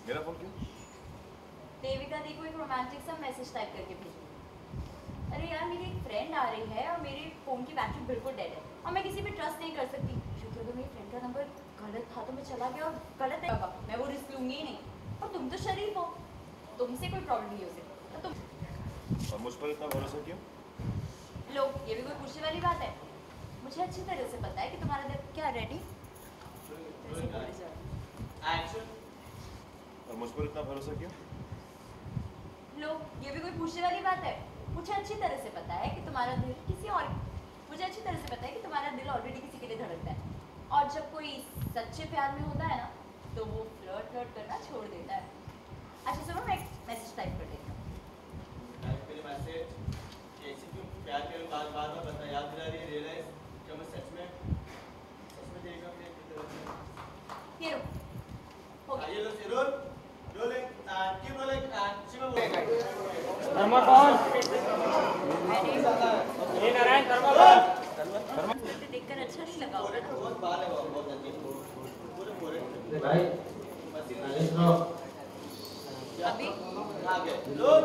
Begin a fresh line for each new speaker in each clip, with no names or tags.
मेरा फोन क्यों?
देविका दी को एक रोमांटिक सा मैसेज टाइप करके भेजो। अरे यार मेरी एक फ्रेंड आ रही है और मेरे फ़ोन की बैटरी बिल्कुल डेड है और मैं किसी पे ट्रस्ट नहीं कर सकती क्योंकि अगर मेरी फ्रेंड का नंबर गलत हाथों में चला गया और गलत है बाबा मैं वो रिस्क लूँगी ही नहीं। और तुम तो शरीफ हो, तुमसे कोई प्रॉब्लम नहीं हो सकती तो तुम
और मुझ पर इतना भरोसा क्यों?
लो ये भी कोई पूछने वाली बात है। मुझे अच्छी तरह से पता है कि तुम्हारा दिल क्या रेडी
एक्शन।
और मुझ पर इतना भरोसा क्यों?
लो ये भी कोई पूछने वाली बात है। मुझे अच्छी तरह से पता है कि तुम्हारा दिल किसी और मुझे अच्छी तरह से पता है कि तुम्हारा दिल ऑलरेडी किसी के लिए धड़कता है और जब कोई सच्चे प्यार में होता है ना तो वो फ्लर्ट करना छोड़ देता है। अच्छा सुनो मैं एक मैसेज टाइप कर देती हूँ।
पहले मैसेज ऐसे क्यों प्यार के बाद बात में बता याद दिला रही है रियलाइज कि मैं सच में देखा अपने तरफ
ये लो हो गया।
ये लो roll rolling keep rolling Shiva
number कौन ये नारायण शर्मा कौन
देखकर अच्छा नहीं लगा होगा ना?
बहुत बाल है बहुत अच्छे पूरे
भाई आलिस रो
अभी
आ गए रोल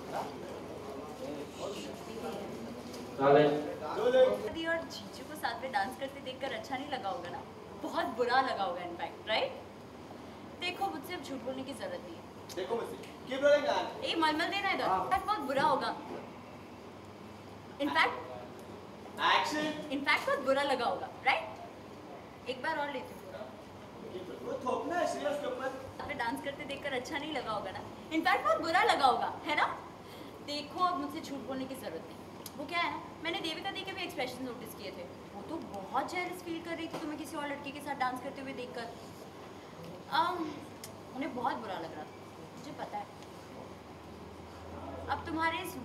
चले
रोलिंग
दीदी और जीजू को साथ में डांस करते देखकर अच्छा नहीं लगा होगा ना? बहुत बुरा लगा होगा इनफैक्ट राइट? देखो मुझसे अब झूठ बोलने की जरूरत नहीं है।
देखो मुझसे कीप रोलिंग
ए मलमल देना इधर बहुत बुरा होगा इनफैक्ट
एक्शन
बहुत बुरा लगा होगा राइट? एक बार और लेती हूँ।
वो थोपना है श्रेया उसके ऊपर
साथ में डांस करते देखकर अच्छा नहीं लगा होगा ना? इनफैक्ट बहुत बुरा लगा होगा है ना? देखो अब मुझसे झूठ बोलने की जरूरत नहीं। वो क्या है ना मैंने देविका दी के भी एक्सप्रेशन नोटिस किए थे। वो तो बहुत जेलस फील कर रही थी तुम्हें किसी और लड़की के साथ डांस करते हुए देखकर। उन्हें बहुत बुरा लग रहा था मुझे पता है। अब तुम्हारे इस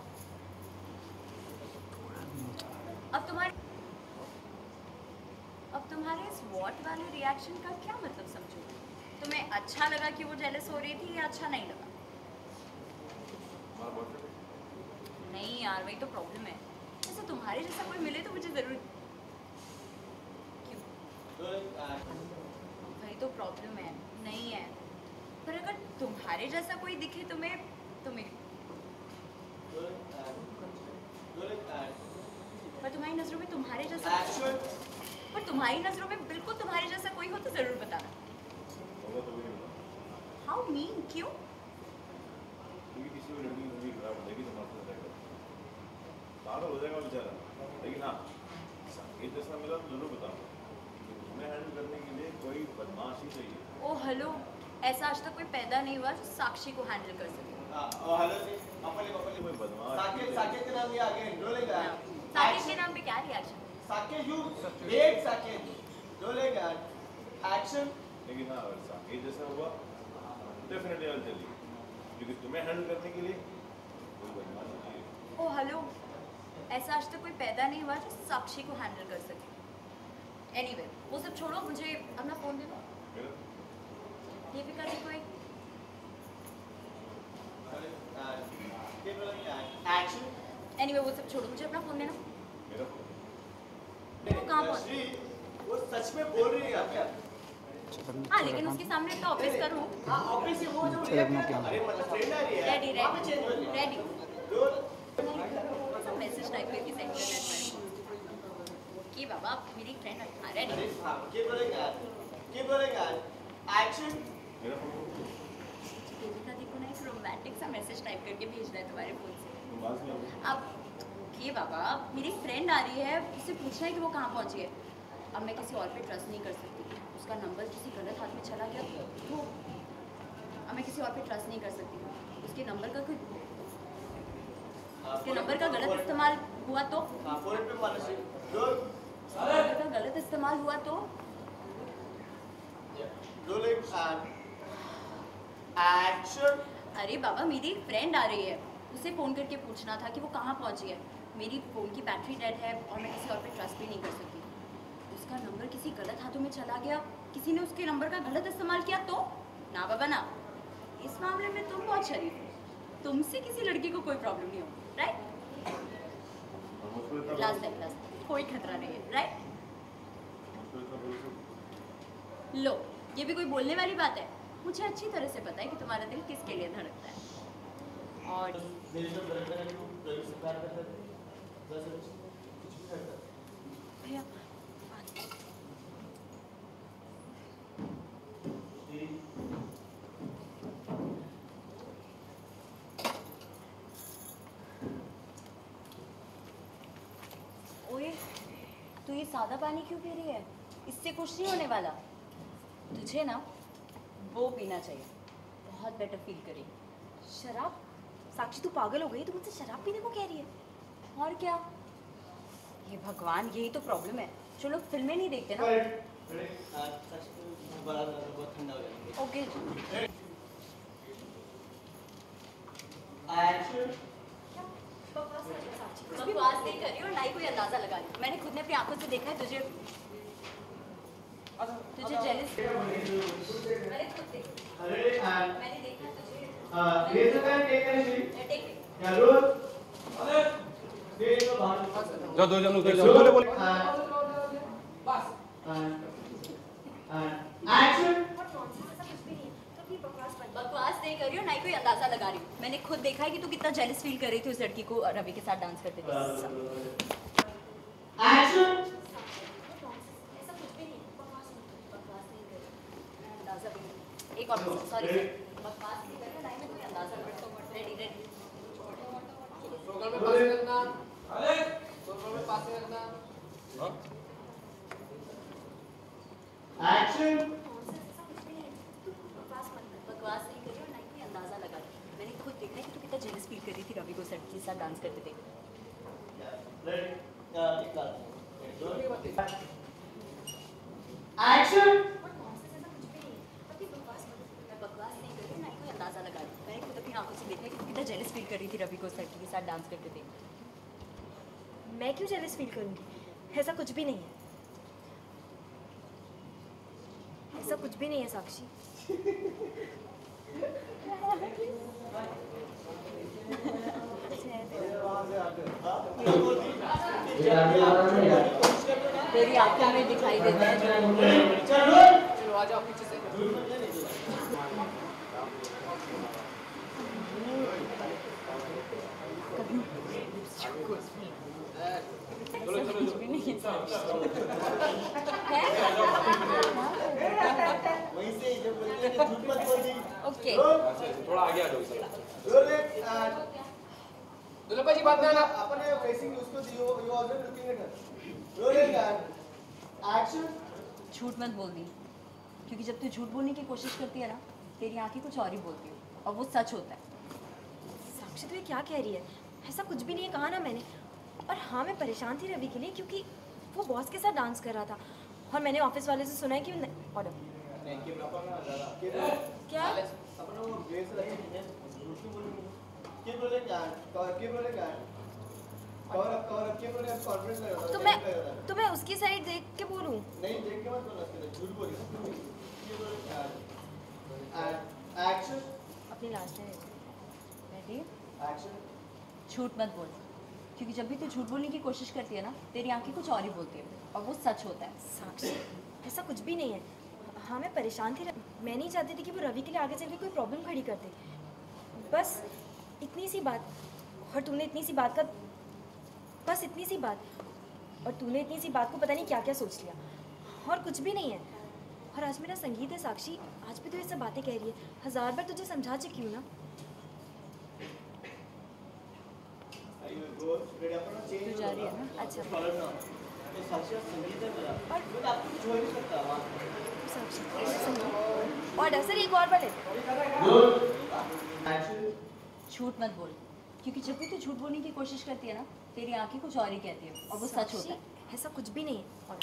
वॉट वाले रिएक्शन का क्या मतलब समझो? तुम्हें अच्छा लगा कि वो जेलस हो रही थी या अच्छा नहीं लगा? नहीं यार वही तो प्रॉब्लम है। जैसे तुम्हारे जैसा कोई मिले तो मुझे जरूर क्यों वही तो प्रॉब्लम है नहीं है। पर अगर तुम्हारे जैसा कोई दिखे तुम्हें पर तुम्हारी नजरों में तुम्हारे जैसा पर तुम्हारी नजरों में बिल्कुल तुम्हारे जैसा कोई हो तो जरूर बताना। हाउ मीन क्यों?
किसी भी लड़की की जिंदगी खराब हो जाएगी तो माफ कर पागल हो जाएगा बेचारा। लेकिन हाँ संगीत जैसा मिला तो जरूर बताऊंगा। तुम्हें हैंडल करने के लिए कोई बदमाश ही चाहिए।
ओ हेलो ऐसा आज तक कोई पैदा नहीं हुआ जो साक्षी को हैंडल कर सके।
हेलो जी अपने
कोई बदमाश
साकेत के नाम ये आगे रोलिंग
साक्षी के नाम पे क्या reaction?
Saket you wait Saket rolling action.
लेकिन हाँ अगर संगीत जैसा हुआ definitely I will tell you क्योंकि तुम्हें हैंडल करने के लिए कोई बदमाश ही चाहिए।
ओ हेलो ऐसा आज तक कोई पैदा नहीं हुआ जो साक्षी को हैंडल कर सके। एनीवे वो सब छोड़ो मुझे अपना फोन दे दो। देविका जी को एक
एक्शन।
एनीवे वो सब छोड़ो मुझे अपना फोन देना।
मेरा
वो कहाँ पहुँच?
वो सच में बोल रही है क्या?
हाँ लेकिन उसके सामने तो ऑफिस करूँ।
हाँ ऑफिस से वो जो अरे मतलब फ्रेंड आ रही है
रेडी
रोल
सब मैसेज टाइप करके सेंड करना कि बाबा मेरी फ्रेंड हाँ रेडी।
हाँ कीप रोलिंग एक्शन।
मेरा
देविका दी को ना एक रोमांटिक सा मैसेज टाइप करके भेजना है तुम्हारे फोन से।
तुम बात नहीं होगी।
अब ये बाबा मेरी फ्रेंड आ रही है उससे पूछना है कि वो कहाँ पहुँची है। अब मैं किसी और पे ट्रस्ट नहीं कर सकती। उसका नंबर किसी गलत हाथ में चला गया तो अब मैं किसी और पे ट्रस्ट नहीं कर सकती। उसके नंबर का गलत इस्तेमाल हुआ तो
फोन पे मानसी
नंबर का गलत इस्तेमाल हुआ तो
रोलिंग एक्शन।
अरे बाबा मेरी एक फ्रेंड आ रही है उसे फ़ोन करके पूछना था कि वो कहाँ पहुँची है। मेरी फ़ोन की बैटरी डेड है और मैं किसी और पे ट्रस्ट भी नहीं कर सकती। उसका नंबर किसी गलत हाथों में चला गया किसी ने उसके नंबर का गलत इस्तेमाल किया तो ना बाबा ना। इस मामले में तुम बहुत शरीफ हो। तुमसे किसी लड़की को कोई प्रॉब्लम नहीं हो राइट? लास्ट कोई खतरा नहीं है राइट? लो ये भी कोई बोलने वाली बात है? मुझे अच्छी तरह से पता है कि तुम्हारा दिल किसके लिए धड़कता है। और
मेरे जो ब्रदर है वो रवि से प्यार करते थे, बस कुछ भी करता था।
भैया ओए, तू ये सादा पानी क्यों पी रही है? इससे कुछ नहीं होने वाला। तुझे ना वो पीना चाहिए, बहुत बेटर फील करेगी।
शराब? साक्षी तू पागल हो गई? तू मुझसे शराब पीने को कह रही है?
और क्या, ये भगवान, यही तो प्रॉब्लम है। जो लोग फिल्में नहीं देखते ना।
बड़ा बहुत ठंडा हो जाएगा।
ओके बकवास नहीं कर रही हो, ना ही कोई अंदाजा लगा रही। मैंने खुद ने अपनी आंखों से देखा है तुझे जेलस। मैंने खुद देखा, मैंने देखा तुझे।
जो दो जन बोले बोले
बकवास नहीं कर रही हो, ना ही कोई अंदाजा लगा रही हूँ। मैंने खुद देखा है कि तू कितना जेलस फील कर रही थी उस लड़की को रवि के साथ डांस करते थे। ऐसा कुछ भी नहीं, बकवास नहीं कर रही, मैं अंदाजा भी नहीं। एक और सॉरी, बकवास नहीं कर रही, ना ही मैं कोई अंदाजा कर रही हूँ। रेडी रेडी बकवास नहीं कर रही हो, ना ही कोई अंदाजा लगा रही हूँ। मैंने खुद देखा है कि तू कितना जेलस फील कर रही थी रवि को लड़की के साथ डांस करते थे। मैं बकवास नहीं कर रही हूँ, ना ही कोई अंदाजा लगा रही हूँ। मैंने खुद अपनी आंखों से देखा है कि तू कितना जेलस फील कर रही थी रवि को लड़की के साथ डांस करते थे।
मैं क्यों जेलस फील करूंगी? ऐसा कुछ भी नहीं है। ऐसा कुछ भी नहीं है साक्षी। तेरी आंखों में दिखाई देता है।
चलो आ जाओ पीछे से।
वहीं से जब बोलते हैं झूठ मत बोल दी।
ओके
थोड़ा आगे आ जाओ।
दुल्हा जी बात करना।
अपने फेसिंग उसको you already looking at her. Rolling action.
झूठ मत बोल दी, क्योंकि जब तू झूठ बोलने की कोशिश करती है ना, तेरी आंखें कुछ और ही बोलती है और वो सच होता है।
साक्षी तू ये क्या कह रही है? ऐसा कुछ भी नहीं है, कहा ना मैंने। और हाँ, मैं परेशान थी रवि के लिए, क्योंकि वो बॉस के साथ डांस कर रहा था और मैंने ऑफिस वाले से सुना है कि ऑर्डर क्या
अपना वो बेस रखी है झूठ क्यों बोलूं? क्या बोले क्या कवर अप क्या बोले कॉन्फिडेंस लगा।
तो मैं उसकी साइड देख के बोलूं?
नहीं देख के मत बोलना, उसके झूठ बोली। क्या बोले क्या एक्शन।
अपनी लास्ट है।
Ready
action.
झूठ मत बोल, क्योंकि जब भी तू झूठ बोलने की कोशिश करती है ना, तेरी आंखें कुछ और ही बोलती है और वो सच होता है।
साक्षी ऐसा कुछ भी नहीं है। हाँ, मैं परेशान थी। मैं नहीं चाहती थी कि वो रवि के लिए आगे चल के कोई प्रॉब्लम खड़ी कर दे। बस इतनी सी बात। और तूने इतनी सी बात का बस इतनी सी बात और तूने इतनी सी बात को पता नहीं क्या क्या सोच लिया। और कुछ भी नहीं है। और आज मेरा संगीत है साक्षी, आज भी तो ये सब बातें कह रही है। 1000 बार तुझे समझा चुकी हूँ ना।
तू जा रही है ना?
अच्छा
तो साक्षी संगीत है मेरा, और आपको कुछ हो नहीं सकता वहाँ।
साक्षी संगीत और सर एक और बार
झूठ मत बोल, क्योंकि जब भी तू झूठ बोलने की कोशिश करती है ना, तेरी आंखें कुछ और ही कहती है और वो सच होता है।
ऐसा कुछ भी नहीं है। और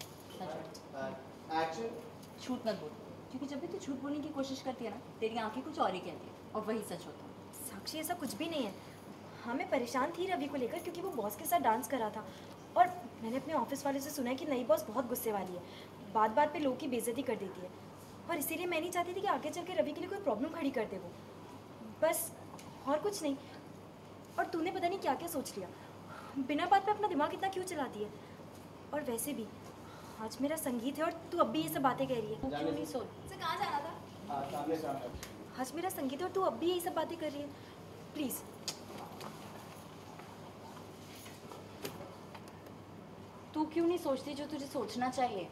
एक्शन।
झूठ मत बोल, क्योंकि जब भी तू झूठ बोलने की कोशिश करती है ना, तेरी आंखें कुछ और ही कहती है और वही सच होता है।
साक्षी ऐसा कुछ भी नहीं है। हाँ, मैं परेशान थी रवि को लेकर, क्योंकि वो बॉस के साथ डांस कर रहा था और मैंने अपने ऑफिस वाले से सुना है कि नई बॉस बहुत गुस्से वाली है, बात बात पे लोग की बेइज्जती कर देती है। और इसीलिए मैं नहीं चाहती थी कि आगे चल के रवि के लिए कोई प्रॉब्लम खड़ी कर दे वो। बस और कुछ नहीं। और तूने पता नहीं क्या क्या सोच लिया। बिना बात पे अपना दिमाग इतना क्यों चलाती है? और वैसे भी आज मेरा संगीत है और तू अब भी ये सब बातें कह रही है।
क्यों नहीं सोच?
कहाँ जाना था? आज मेरा संगीत और तू अब भी यही सब बातें कर रही है। प्लीज़।
तू क्यों नहीं सोचती जो तुझे सोचना चाहिए?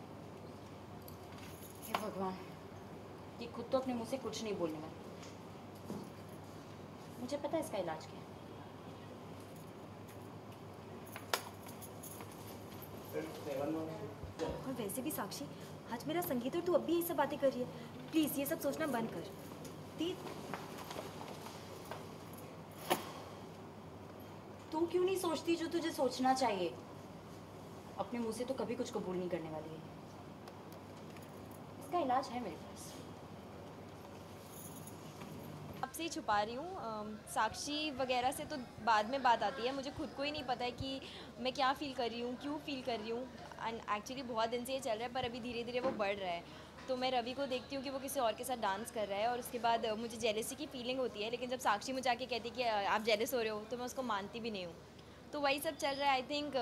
हे भगवान, ये खुद तो अपने मुंह से कुछ नहीं बोलने वाली। मुझे पता है इसका इलाज क्या है।
और वैसे भी साक्षी, आज मेरा संगीत और तू अब भी यही सब बातें कर रही है। प्लीज़ ये सब सोचना बंद कर।
तू क्यों नहीं सोचती जो तुझे सोचना चाहिए? अपने मुंह से तो कभी कुछ कबूल नहीं करने वाली है। इसका इलाज है मेरे पास।
आपसे ही छुपा रही हूँ। साक्षी वगैरह से तो बाद में बात आती है। मुझे खुद को ही नहीं पता है कि मैं क्या फ़ील कर रही हूँ, क्यों फ़ील कर रही हूँ। एंड एक्चुअली बहुत दिन से ये चल रहा है, पर अभी धीरे धीरे वो बढ़ रहा है। तो मैं रवि को देखती हूँ कि वो किसी और के साथ डांस कर रहा है, और उसके बाद मुझे जेलसी की फीलिंग होती है। लेकिन जब साक्षी मुझे आके कहती है कि आप जेलस हो रहे हो, तो मैं उसको मानती भी नहीं हूँ। तो वही सब चल रहा है। आई थिंक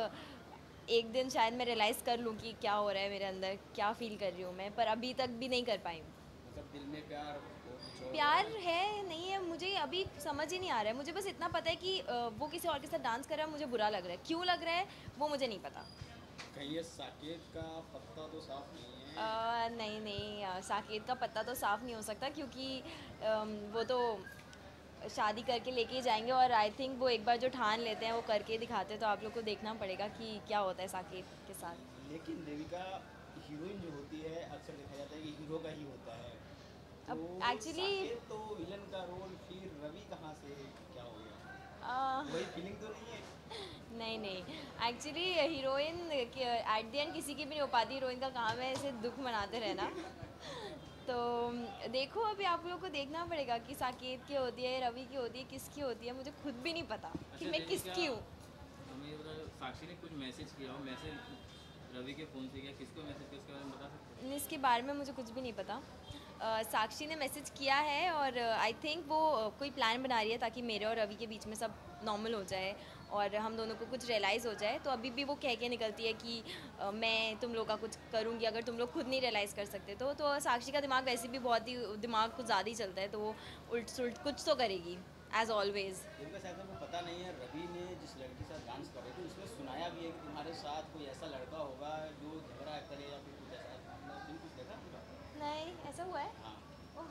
एक दिन शायद मैं रियलाइज़ कर लूँ कि क्या हो रहा है मेरे अंदर, क्या फ़ील कर रही हूँ मैं, पर अभी तक भी नहीं कर पाई हूँ।
मतलब दिल में
प्यार है नहीं है, मुझे अभी समझ ही नहीं आ रहा है। मुझे बस इतना पता है कि वो किसी और के साथ डांस कर रहा है, मुझे बुरा लग रहा है। क्यों लग रहा है वो मुझे नहीं पता।
कहीं ये साकेत का पत्ता तो साफ नहीं है?
नहीं, साकेत का पत्ता तो साफ़ नहीं हो सकता, क्योंकि वो तो शादी करके लेके ही जाएंगे, और आई थिंक वो एक बार जो ठान लेते हैं वो करके दिखाते हैं। तो आप लोग को देखना पड़ेगा कि क्या होता है साकेत के साथ।
लेकिन देविका हीरोइन जो होती है, अक्सर देखा जाता है कि हीरो का ही होता है। तो
अब एक्चुअली
तो विलन का रोल, फिर रवि कहाँ से क्या हो गया? वही फीलिंग तो नहीं है?
नहीं, actually heroine at the end किसी की भी नहीं हो पाती। हीरोइन का काम है ऐसे दुख मनाते रहना। तो देखो, अभी आप लोगों को देखना पड़ेगा कि साकेत की होती है, रवि की होती है, किसकी होती है। मुझे खुद भी नहीं पता कि मैं किसकी हूँ।
साक्षी ने कुछ मैसेज किया हो, मैसेज रवि के फ़ोन से किया, किसको मैसेज किया उसके बारे में बता सकते हैं?
इसके बारे में मुझे कुछ भी नहीं पता। साक्षी ने मैसेज किया है, और आई थिंक वो कोई प्लान बना रही है ताकि मेरे और रवि के बीच में सब नॉर्मल हो जाए और हम दोनों को कुछ रियलाइज़ हो जाए। तो अभी भी वो कह के निकलती है कि मैं तुम लोग का कुछ करूँगी अगर तुम लोग खुद नहीं रियलाइज़ कर सकते। तो साक्षी का दिमाग वैसे भी बहुत ही दिमाग कुछ ज़्यादा ही चलता है, तो वो उल्ट सुल्ट कुछ तो करेगी एज ऑलवेज।
इनका शायद आपको पता नहीं है, रवि ने जिस लड़की के साथ डांस कर रहे थे उसमें सुनाया भी है कि तुम्हारे साथ कोई ऐसा लड़का होगा जो झगड़ा करे या फिर कुछ ऐसा। कुछ देखा?
नहीं, ऐसा हुआ है?
हाँ।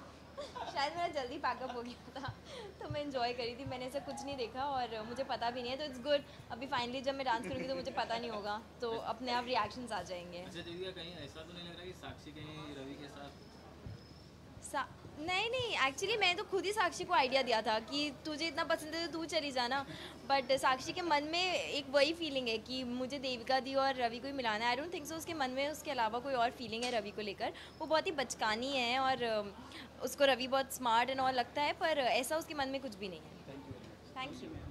शायद मेरा जल्दी पैकअप हो गया था, तो मैं एंजॉय करी थी। मैंने ऐसा कुछ नहीं देखा और मुझे पता भी नहीं है, तो इट्स गुड। अभी फाइनली जब मैं डांस करूँगी तो मुझे पता नहीं होगा, तो अपने आप रिएक्शंस आ जाएंगे।
अच्छा दीदी, कहीं ऐसा तो नहीं लग रहा कि साक्षी कहीं रवि के साथ?
नहीं, एक्चुअली मैं तो खुद ही साक्षी को आइडिया दिया था कि तुझे इतना पसंद है तो तू चली जाना। बट साक्षी के मन में एक वही फीलिंग है कि मुझे देविका दी और रवि को ही मिलाना है। आई डोंट थिंक सो उसके मन में उसके अलावा कोई और फीलिंग है रवि को लेकर। वो बहुत ही बचकानी है और उसको रवि बहुत स्मार्ट एंड और लगता है, पर ऐसा उसके मन में कुछ भी नहीं है। Thank you.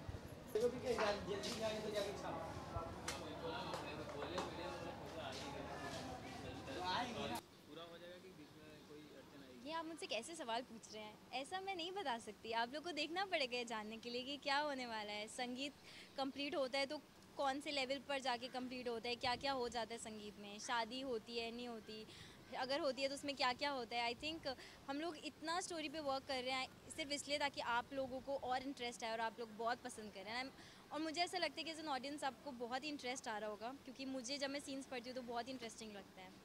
ये आप मुझसे कैसे सवाल पूछ रहे हैं? ऐसा मैं नहीं बता सकती। आप लोग को देखना पड़ेगा ये जानने के लिए कि क्या होने वाला है। संगीत कंप्लीट होता है तो कौन से लेवल पर जाके कंप्लीट होता है, क्या क्या हो जाता है संगीत में, शादी होती है नहीं होती, अगर होती है तो उसमें क्या क्या होता है। आई थिंक हम लोग इतना स्टोरी पे वर्क कर रहे हैं सिर्फ इसलिए ताकि आप लोगों को और इंटरेस्ट आए और आप लोग बहुत पसंद करें। और मुझे ऐसा लगता है कि एज एन ऑडियंस आपको बहुत ही इंटरेस्ट आ रहा होगा, क्योंकि मुझे जब मैं सीन्स पढ़ती हूँ तो बहुत ही इंटरेस्टिंग लगता है।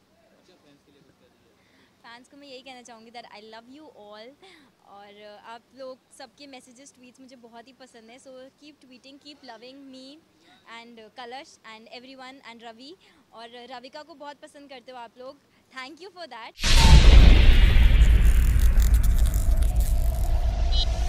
फैंस को मैं यही कहना चाहूँगी that I love you all. और आप लोग सबके मैसेजेस ट्वीट्स मुझे बहुत ही पसंद है। So keep tweeting, keep loving me and Kalash and everyone and Ravi. और रविका को बहुत पसंद करते हो आप लोग। Thank you for that.